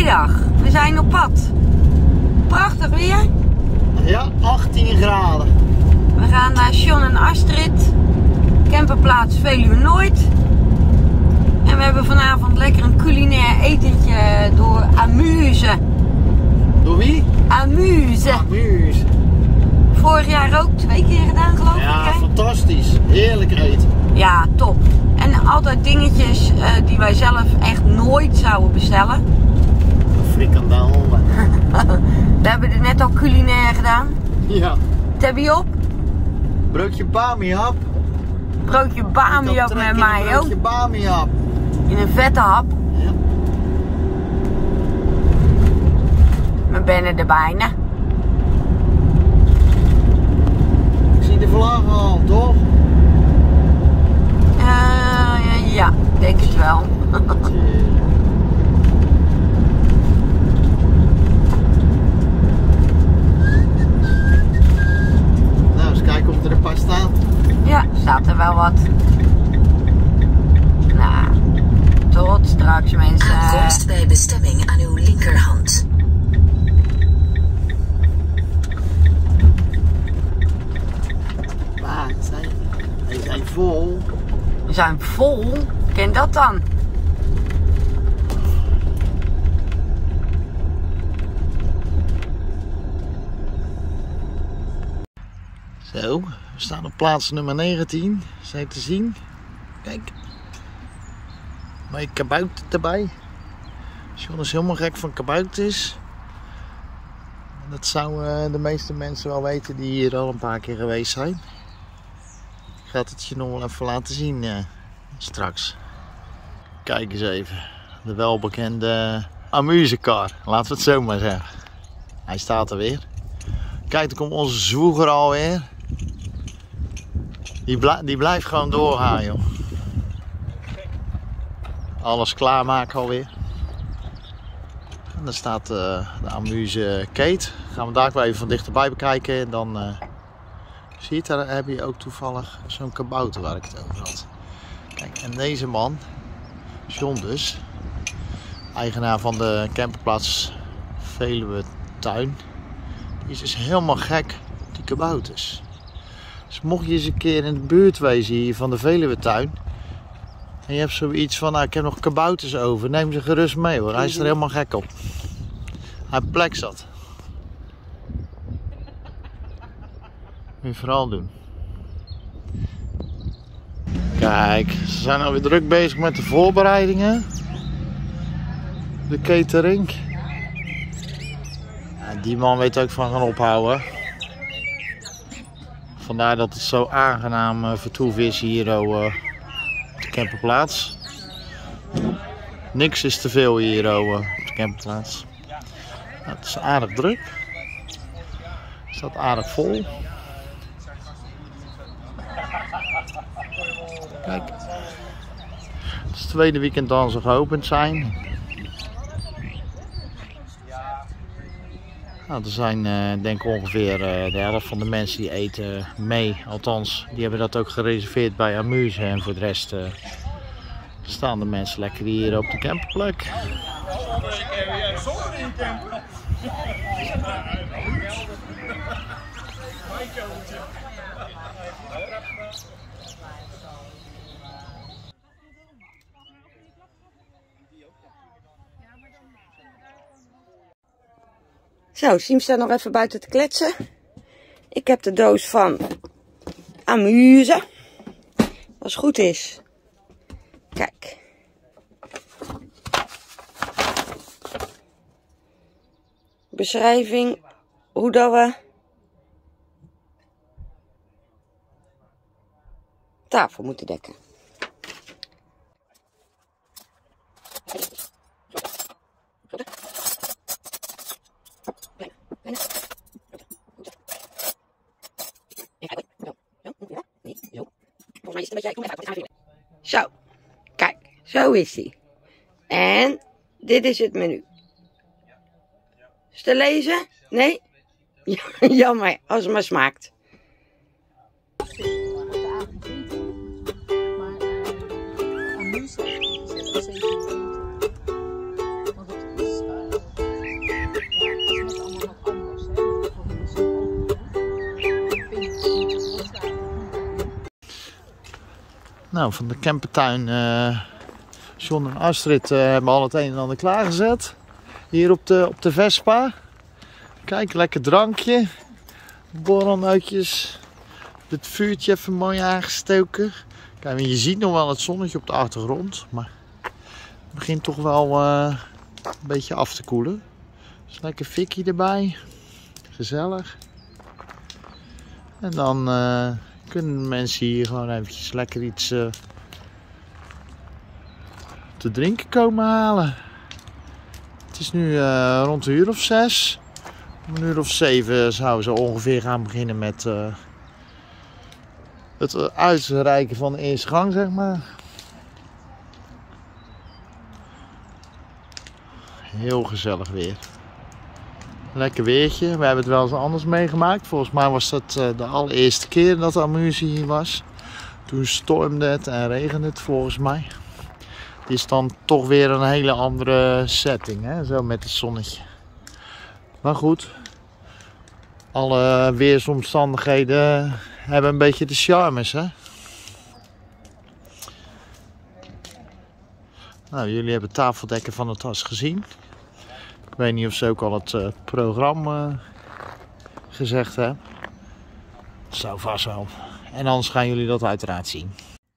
Goedemiddag, we zijn op pad. Prachtig weer. Ja, 18 graden. We gaan naar John en Astrid, camperplaats Veluwe Noord. En we hebben vanavond lekker een culinair etentje door Amuse. Door wie? Amuse. Amuse. Vorig jaar ook 2 keer gedaan, geloof ik. Ja, Hè? fantastisch. Heerlijk eten. Ja, top. En altijd dingetjes die wij zelf echt nooit zouden bestellen. Frikandel. We hebben er net al culinair gedaan. Ja. Wat heb je op? Broodje bami-hap. Broodje bami ook met mayo. Broodje bami-hap. In een vette hap. Ja. We zijn er bijna. Ik zie de vlag al, toch? Ja, denk het wel. Nou, eens kijken of er een paar staan. Ja, staat er wel wat. Nou, tot straks mensen. Aankomst bij bestemming aan uw linkerhand. Maar die zijn vol. We zijn vol. Ken dat dan? Zo, we staan op plaats nummer 19. Zijn te zien. Kijk. Mooie kabout erbij. John is helemaal gek van kabouters. Dat zouden de meeste mensen wel weten die hier al een paar keer geweest zijn. Ik ga het je nog wel even laten zien straks. Kijk eens even. De welbekende Amusekar. Laten we het zo maar zeggen. Hij staat er weer. Kijk, dan komt onze zwoeger alweer. Die blijft gewoon doorgaan, joh. Alles klaarmaken alweer. En dan staat de Amuse Kate. Gaan we daar wel even van dichterbij bekijken. En dan zie je het, daar heb je ook toevallig zo'n kabouter waar ik het over had. Kijk, en deze man, John dus, eigenaar van de camperplaats Veluwe Tuin, die is dus helemaal gek op die kabouters. Dus mocht je eens een keer in de buurt wezen hier van de Veluwe Tuin en je hebt zoiets van, nou, ik heb nog kabouters over, neem ze gerust mee hoor, hij is er helemaal gek op. Hij plek zat. Moet je vooral doen. Kijk, ze zijn alweer druk bezig met de voorbereidingen. De catering. Ja, die man weet ook van gaan ophouden. Vandaar dat het zo aangenaam vertoef is hier op de camperplaats. Niks is te veel hier op de camperplaats. Nou, het is aardig druk. Het staat aardig vol. Kijk. Het is het tweede weekend dan ze geopend zijn. Nou, er zijn denk ik ongeveer de helft van de mensen die eten mee. Althans, die hebben dat ook gereserveerd bij Amuse. En voor de rest staan de mensen lekker hier op de camperplek. Zo, Siem staat nog even buiten te kletsen. Ik heb de doos van Amuse. Als het goed is. Kijk. Beschrijving hoe dat we tafel moeten dekken. Zo, kijk, zo is hij. En dit is het menu. Is te lezen? Nee? Jammer, als het maar smaakt. Nou, van de campertuin John en Astrid hebben al het een en ander klaargezet. Hier op de Vespa. Kijk, lekker drankje. Borrelnootjes. Het vuurtje even mooi aangestoken. Kijk, je ziet nog wel het zonnetje op de achtergrond. Maar het begint toch wel een beetje af te koelen. Dus lekker fikkie erbij. Gezellig. En dan kunnen mensen hier gewoon eventjes lekker iets te drinken komen halen. Het is nu rond een uur of 6. Om een uur of 7 zouden ze ongeveer gaan beginnen met het uitreiken van de eerste gang, zeg maar. Heel gezellig weer. Lekker weertje. We hebben het wel eens anders meegemaakt. Volgens mij was dat de allereerste keer dat de Amuse hier was. Toen stormde het en regende het volgens mij. Het is dan toch weer een hele andere setting, hè? Zo met het zonnetje. Maar goed, alle weersomstandigheden hebben een beetje de charmes, hè? Nou, jullie hebben het tafeldekken van het tas gezien. Ik weet niet of ze ook al het programma gezegd hebben. Zou vast wel. En anders gaan jullie dat uiteraard zien.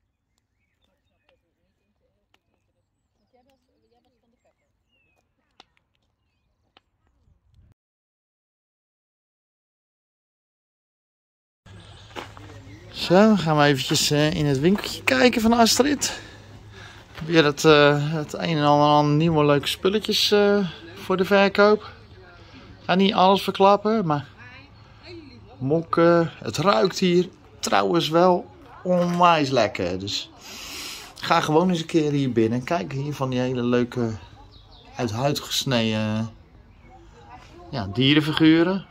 Zo, gaan we eventjes in het winkeltje kijken van Astrid. Weer het een en ander nieuwe leuke spulletjes voor de verkoop. Ik ga niet alles verklappen, maar mokken. Het ruikt hier trouwens wel onwijs lekker. Dus ga gewoon eens een keer hier binnen. Kijk hier van die hele leuke uit huid gesneden dierenfiguren.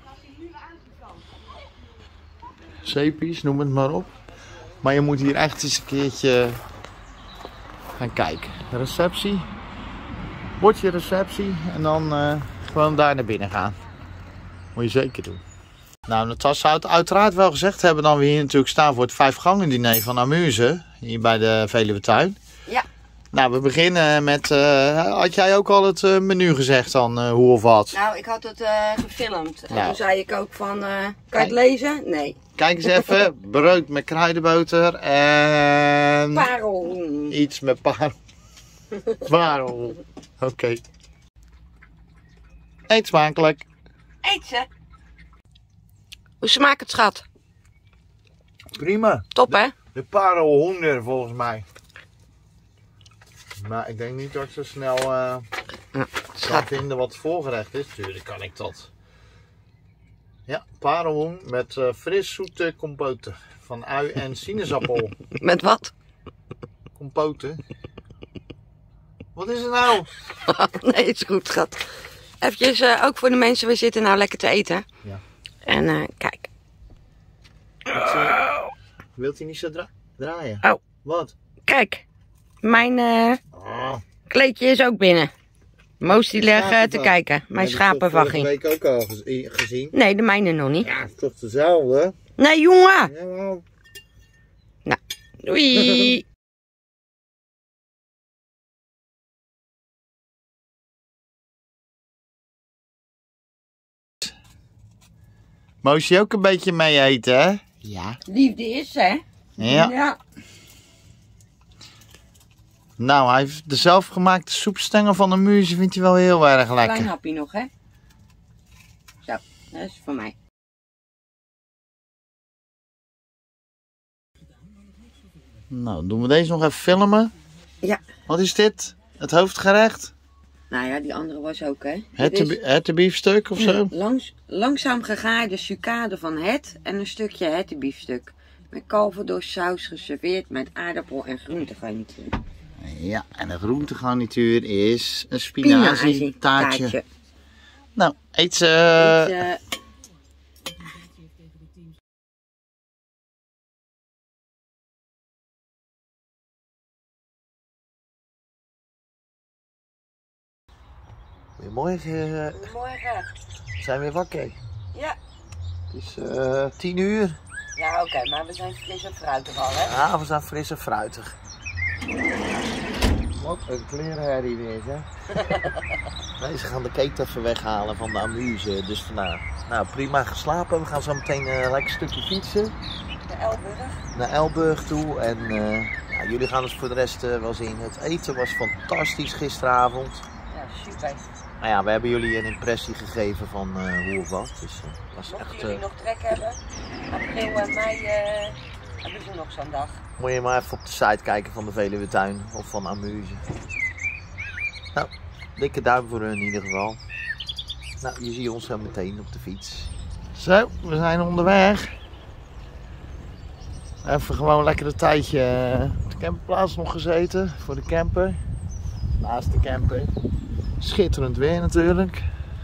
Zeepies, noem het maar op. Maar je moet hier echt eens een keertje gaan kijken. De receptie. Bordje receptie. En dan gewoon daar naar binnen gaan. Moet je zeker doen. Nou, Natas zou het uiteraard wel gezegd hebben dan we hier natuurlijk staan voor het 5-gangen diner van Amuse. Hier bij de Veluwetuin. Ja. Nou, we beginnen met... had jij ook al het menu gezegd dan, hoe of wat? Nou, ik had het gefilmd. En Nou. toen zei ik ook van, kan je het lezen? Nee. Kijk eens even. Brood met kruidenboter en... Parel. Iets met parel. Oké. Eet smakelijk. Eet ze. Hoe smaakt het, schat? Prima. Top, hè? De parelhoender volgens mij. Maar ik denk niet dat ik zo snel ga vinden wat het voorgerecht is. Tuurlijk kan ik dat. Ja, parelhoen met fris zoete compote. Van ui en sinaasappel. Met wat? Compote. Wat is er nou? Nee, is goed, schat. Even ook voor de mensen, we zitten nou lekker te eten. Ja. En kijk. Wilt hij niet zo draaien? Oh. Wat? Kijk. Mijn kleedje is ook binnen. Moos die liggen te kijken. Mijn schapenvagging. Dat heb ik vorige week ook al gezien. Nee, de mijne nog niet. Ja, het is toch dezelfde? Nee, jongen. Jawel. Nou, doei. Moest je ook een beetje mee eten, hè? Ja. Liefde is, hè? Ja. Nou, hij heeft de zelfgemaakte soepstengel van de Amuse vindt hij wel heel erg lekker. Klein hapje nog, hè? Zo, dat is voor mij. Nou, doen we deze nog even filmen. Ja. Wat is dit? Het hoofdgerecht? Nou ja, die andere was ook, hè? Hertenbiefstuk of zo? Langzaam gegaarde sucade van het en een stukje hertenbiefstuk. Met kalverdorstsaus geserveerd met aardappel en groentegarnituur. Ja, en de groentegarnituur is een spinazietaartje. Nou, eet ze. Goedemorgen. Goedemorgen. We zijn weer wakker. Ja. Het is 10 uur. Ja, oké, maar we zijn fris en fruitig al, hè? Ja, we zijn fris en fruitig. Wat een klerenherrie weer, hè? Nee, ze gaan de keten even weghalen van de amuse, dus vandaar. Nou, prima geslapen. We gaan zo meteen een lekker stukje fietsen. Naar Elburg. Naar Elburg toe en ja, jullie gaan dus voor de rest wel zien. Het eten was fantastisch gisteravond. Ja, super. Nou ja, we hebben jullie een impressie gegeven van hoe of wat. Dus was Mochten echt, jullie nog trek hebben, april en mei hebben ze nog zo'n dag. moet je maar even op de site kijken van de Veluwe Tuin of van Amuse. Nou, dikke duim voor hun in ieder geval. Nou, je ziet ons zo meteen op de fiets. Zo, we zijn onderweg. Even gewoon lekker een tijdje op de camperplaats nog gezeten voor de camper. Naast de camper. Schitterend weer natuurlijk.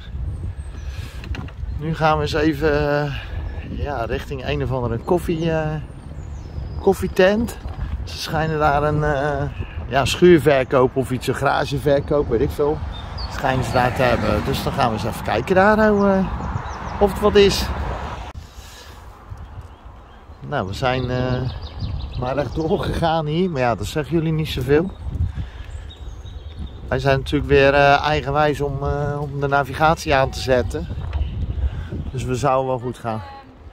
Nu gaan we eens even ja, richting een of andere koffietent. Ze schijnen daar een ja, schuurverkoop of iets, een garageverkoop, weet ik veel. Schijnen ze daar te hebben. Dus dan gaan we eens even kijken daar of het wat is. Nou, we zijn maar rechtdoor gegaan hier, maar ja, dat zeggen jullie niet zoveel. Wij zijn natuurlijk weer eigenwijs om de navigatie aan te zetten. Dus we zouden wel goed gaan.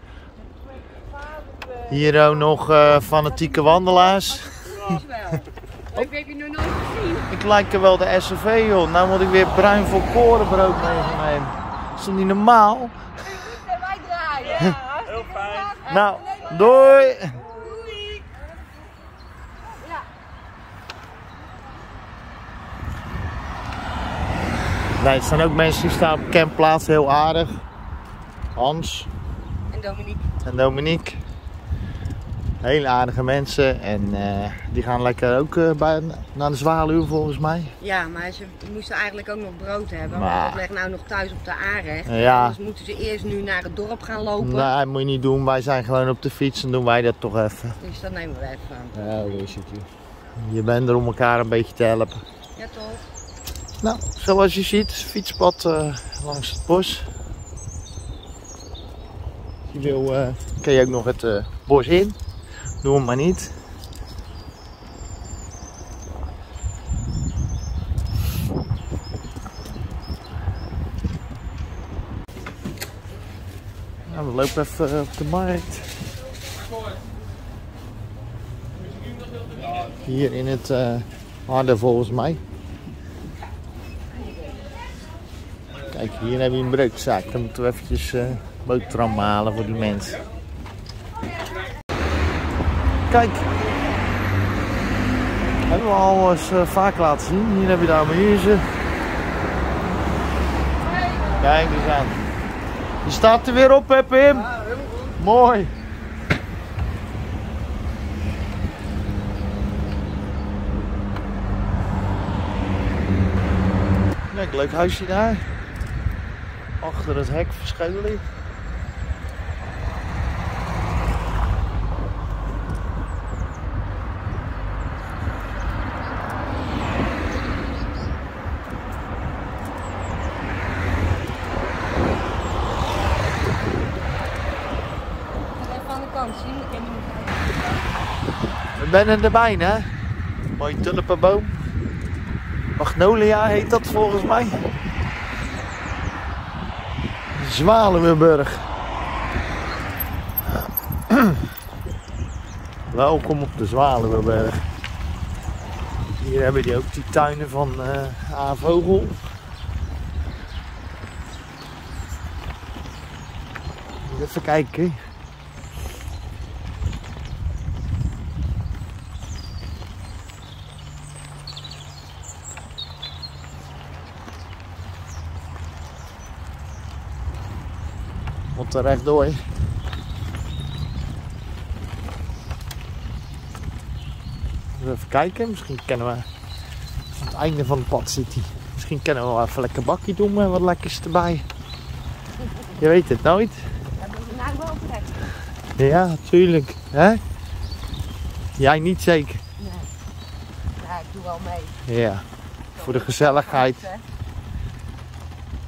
Hier ook nog fanatieke wandelaars. Ik heb je nog nooit gezien. Ik lijk er wel de SUV, joh. Nou moet ik weer bruin volkorenbrood meenemen. Is dat niet normaal? Wij draaien. Ja, heel fijn. Nou, doei! Doei. Ja. Nee, er staan ook mensen die staan op campplaats, heel aardig. Hans En Dominique. en Dominique. Hele aardige mensen en die gaan lekker ook naar de Zwaluw volgens mij. Ja, maar ze moesten eigenlijk ook nog brood hebben. Maar- Want dat ligt nou nog thuis op de aanrecht. Ja. Dus moeten ze eerst nu naar het dorp gaan lopen. Nee, dat moet je niet doen. Wij zijn gewoon op de fiets en doen wij dat toch even. Dus dat nemen we even. Ja, hoe is het hier? Je bent er om elkaar een beetje te helpen. Ja, toch? Nou, zoals je ziet, fietspad langs het bos. Als je wil, kun je ook nog het bos in. Doe hem maar niet. Nou, we lopen even op de markt. Hier in het harde volgens mij. Kijk, hier heb je een breukzaak. Dan moeten we eventjes boterham halen voor die mensen. Kijk. Hebben we al eens vaak laten zien. Hier heb je de amuse. Kijk eens aan. Je staat er weer op, hè Pim? Ja, heel goed. Mooi. Kijk, leuk huisje daar. Achter het hek verscholen. Even aan de kant zien. Ik ken hem We zijn er bijna. Mooie tulpenboom. Magnolia heet dat volgens mij. Zwaluwenburg. Welkom op de Zwaluwenburg. Hier hebben die ook die tuinen van A. Vogel. Even kijken. Moet er rechtdoor. Even kijken, misschien kennen we aan het einde van het pad zit hij. Misschien kunnen we wel even lekker bakkie doen met wat lekkers erbij. Je weet het nooit. Hebben we nou wel terecht? Ja, tuurlijk. Hè? Jij niet zeker? Nee. Ja, ik doe wel mee. Ja, voor de gezelligheid.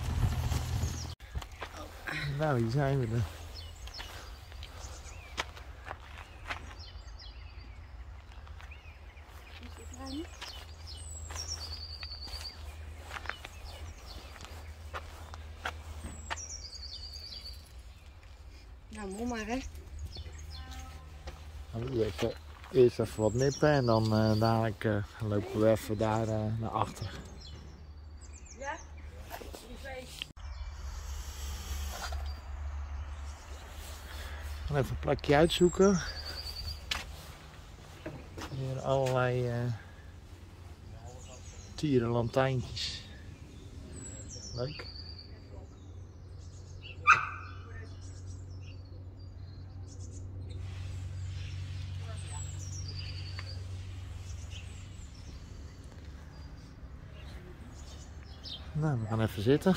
Nou, hier zijn we er. Nou, mooi maar hè. Eerst even wat nippen en dan dadelijk lopen we even daar naar achter. Ja? Even een plekje uitzoeken. Hier allerlei tierenlantijntjes. Leuk. Nou, we gaan even zitten.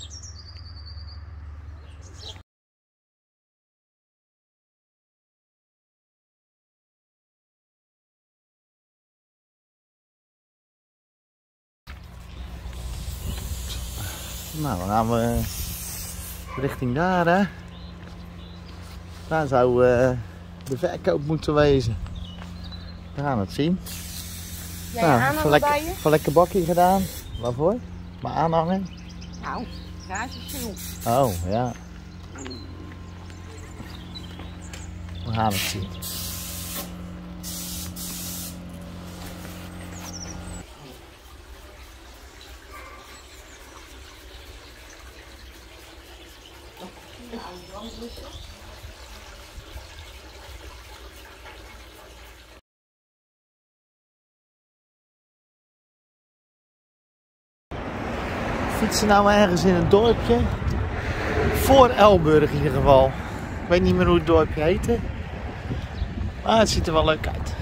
Nou, dan gaan we richting daar, hè. Daar zou de verkoop moeten wezen. We gaan het zien. Van lekker bakje gedaan. Waarvoor? Maar aanhangen? Nou, garagestoel. Oh, ja. We gaan het zien. Fietsen nou ergens in een dorpje. Voor Elburg in ieder geval. Ik weet niet meer hoe het dorpje heette. Maar het ziet er wel leuk uit.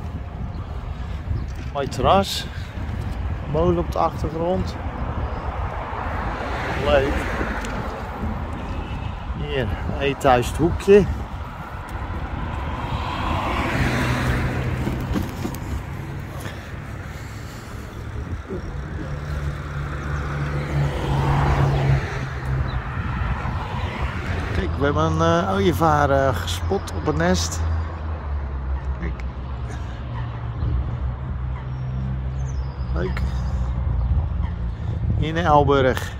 Mooi terras. Molen op de achtergrond. Leuk. Hier, eethuis het hoekje. Kijk, we hebben een ooievaar gespot op het nest. Kijk. Leuk. In Elburg.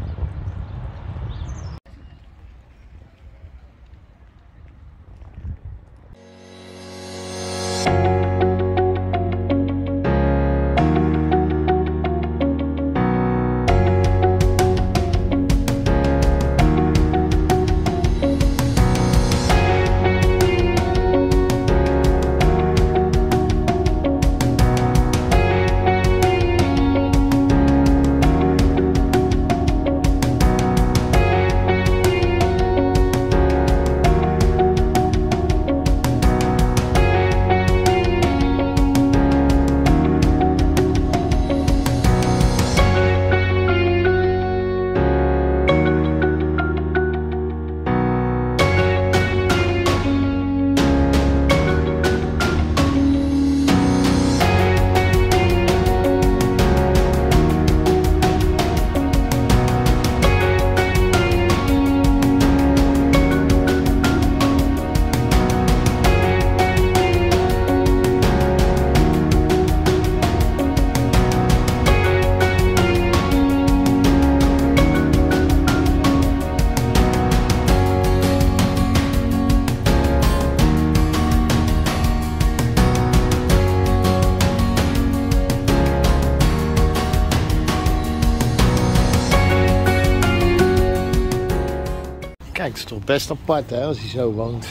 Kijk, het is toch best apart hè, als hij zo woont.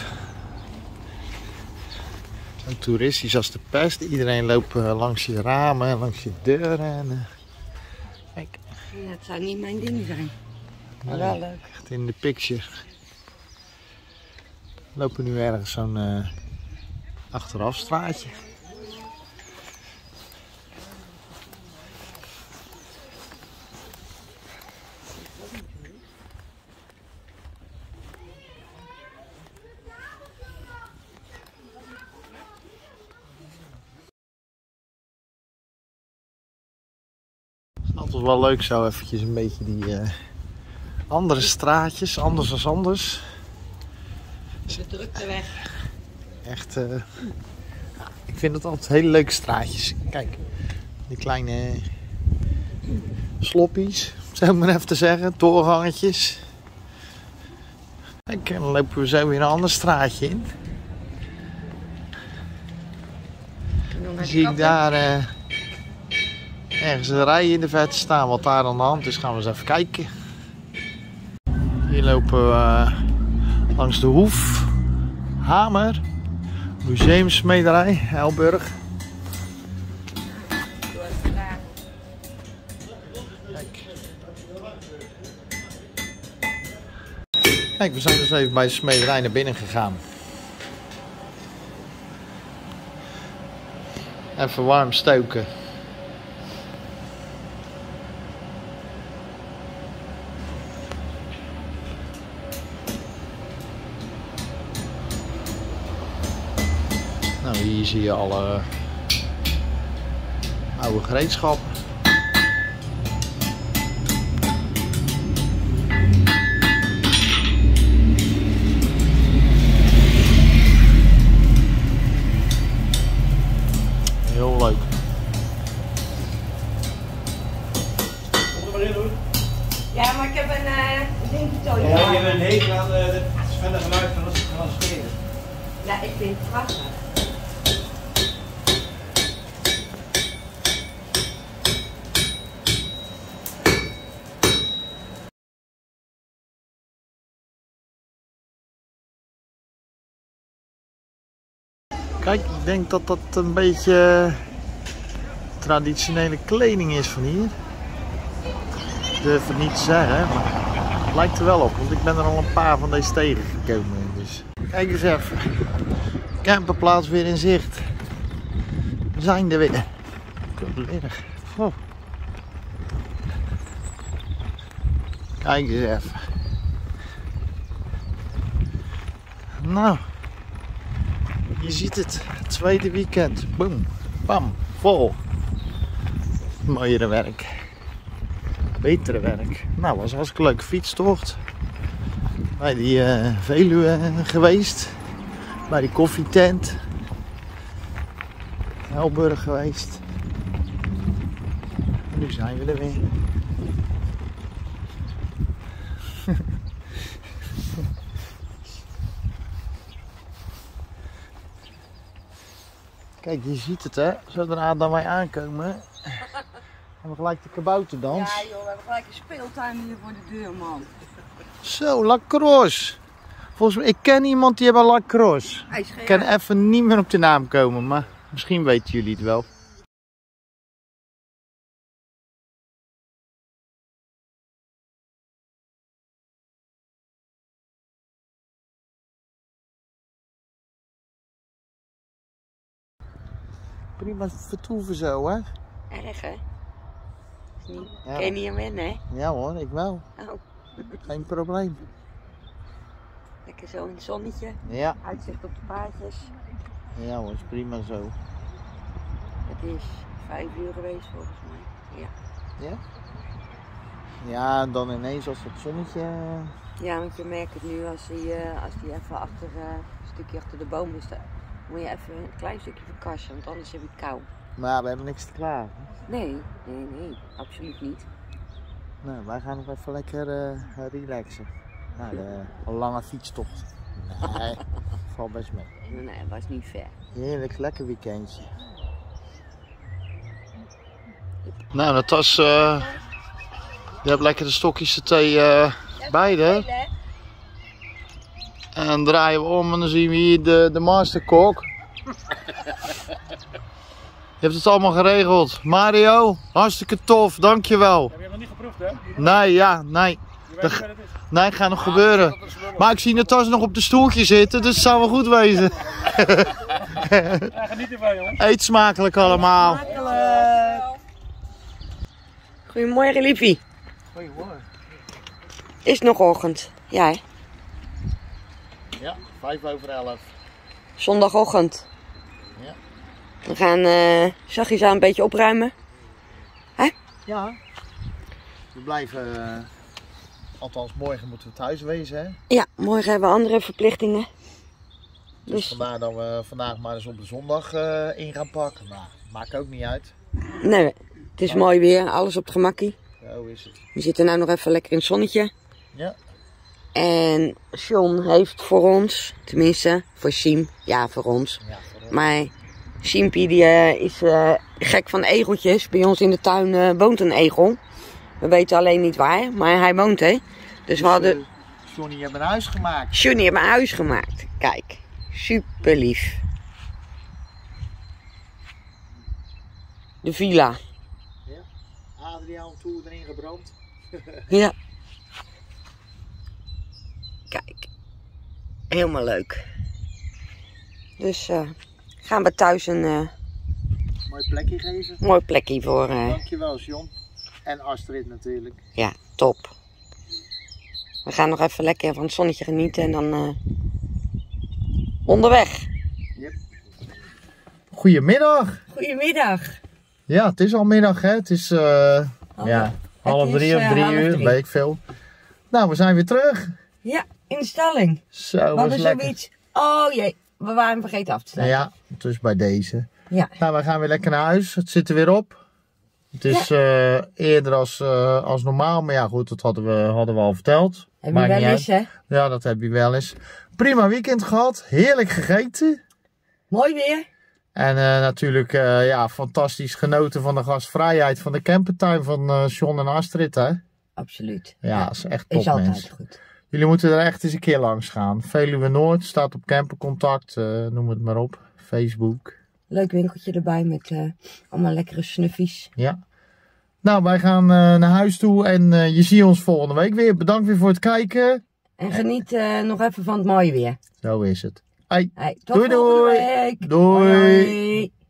Zo toeristisch als de pest. Iedereen loopt langs je ramen, langs je deuren. En, kijk. Ja, het zou niet mijn ding zijn. Maar wel leuk. Echt in de picture. We lopen nu ergens zo'n achterafstraatje. Het is altijd wel leuk zo eventjes een beetje die andere straatjes, anders als anders. De drukte weg. Echt Ik vind het altijd hele leuke straatjes. Kijk, die kleine sloppies, zou ik maar even te zeggen, doorgangetjes. Kijk, en dan lopen we zo weer een ander straatje in. Dan zie ik daar ergens een rij in de verte staan, wat daar aan de hand is. Gaan we eens even kijken. Hier lopen we langs de Hoef, Hamer, Museumsmederij, Elburg. Kijk, we zijn dus even bij de smederij naar binnen gegaan. Even warm stoken. Nou, hier zie je alle oude gereedschap. Heel leuk. Kom er maar in hoor. Ja, maar ik heb een dingetje zo. Ja, je hebt een hekel aan het verder geluid van als spelen. Ja, ik vind het prachtig. Kijk, ik denk dat dat een beetje traditionele kleding is van hier. Ik durf het niet te zeggen, maar het lijkt er wel op, want ik ben er al een paar van deze tegengekomen. Dus. Kijk eens even, camperplaats weer in zicht. We zijn er weer. Keurig. Oh. Kijk eens even. Nou. Je ziet het, tweede weekend, boom, bam, vol. Mooiere werk, betere werk. Nou, was een hartstikke leuke fietstocht. Bij die Veluwe geweest, bij die koffietent, Elburg geweest. En nu zijn we er weer. Kijk, je ziet het hè, zodra dan wij aankomen, hebben we gelijk de kabouterdans. Ja joh, we hebben gelijk een speeltuin hier voor de deur, man. Zo, lacrosse. Volgens mij, ik ken iemand die heeft een lacrosse. Ik kan even niet meer op de naam komen, maar misschien weten jullie het wel. Prima vertoeven zo, hè? Erg, hè? Ja. Ken je niet aan wennen, hè? Ja hoor, ik wel. Oh, Geen probleem. lekker zo in het zonnetje. Ja. Uitzicht op de paardjes. Ja hoor, is prima zo. Het is 5 uur geweest volgens mij. Ja. Ja? Ja, en dan ineens als het zonnetje... Ja, want je merkt het nu als die even achter, een stukje achter de bomen staat. Moet je even een klein stukje verkassen, want anders heb je het kou. Maar ja, we hebben niks te klaar. Nee, absoluut niet. Nou, wij gaan nog even lekker relaxen. Nou, een lange fietstocht. Nee, valt best mee. Nee, het was niet ver. Heerlijk, lekker weekendje. Nou, Natas, je hebt lekker de stokjes thee beide. En dan draaien we om en dan zien we hier de masterkok. Je hebt het allemaal geregeld. Mario, hartstikke tof, dankjewel. Heb je nog niet geproefd, hè? Nee, ja, nee. Je weet niet wat het is. Nee, gaat nog gebeuren. Maar ik zie Natas nog op de stoeltje zitten, dus het zou wel goed wezen. Ja, geniet ervan, jongens. Eet smakelijk allemaal. Goedemorgen, liefie. Goedemorgen. Is het nog ochtend? Ja, hè? Ja, 11:05. Zondagochtend. Ja. We gaan zachtjes aan een beetje opruimen. Ja. We blijven, althans morgen moeten we thuis wezen, hè? Ja, morgen hebben we andere verplichtingen. Dus vandaar dat we vandaag maar eens op de zondag in gaan pakken. Maar maakt ook niet uit. Nee, het is mooi weer. Alles op het gemakkie. Zo is het. We zitten nu nog even lekker in het zonnetje. Ja. En John heeft voor ons, tenminste voor Siem, ja voor ons. Ja, voor ons. Maar Siempie die is gek van egeltjes. Bij ons in de tuin woont een egel. We weten alleen niet waar, maar hij woont hè. Dus we hadden... Johnny heeft een huis gemaakt. Johnny heeft een huis gemaakt. Kijk, super lief. De villa. Ja. Adriaan toe erin gebrand. Ja. Kijk, helemaal leuk. Dus gaan we thuis een Mooi plekje geven. mooi plekje voor. Dankjewel John. En Astrid natuurlijk. Ja, top. We gaan nog even lekker van het zonnetje genieten en dan onderweg. Yep. Goedemiddag. Goedemiddag. Ja, het is al middag hè. Het is ja, half drie of 3 uur, weet ik veel. Nou, we zijn weer terug. Ja, in de stalling. Zo, We was hadden lekker. zoiets. Oh jee, we waren hem vergeten af te Nou sluiten. ja, dus bij deze. Ja. Nou, we gaan weer lekker naar huis. Het zit er weer op. Het is eerder als normaal, maar ja goed, dat hadden we al verteld. Heb je Maakt wel niet eens uit. hè? Ja, dat heb je wel eens. Prima weekend gehad, heerlijk gegeten. Mooi weer. En natuurlijk ja, fantastisch genoten van de gastvrijheid van de campertuin van John en Astrid hè. Absoluut. Ja, dat is echt top Is altijd mensen. goed. Jullie moeten er echt eens een keer langs gaan. Veluwe Noord staat op campercontact, noem het maar op. Facebook. Leuk winkeltje erbij met allemaal lekkere snuffies. Ja. Nou, wij gaan naar huis toe en je ziet ons volgende week weer. Bedankt weer voor het kijken. En geniet nog even van het mooie weer. Zo is het. Hoi. Hey, tot Doei, volgende doei. week. Doei. Hoi.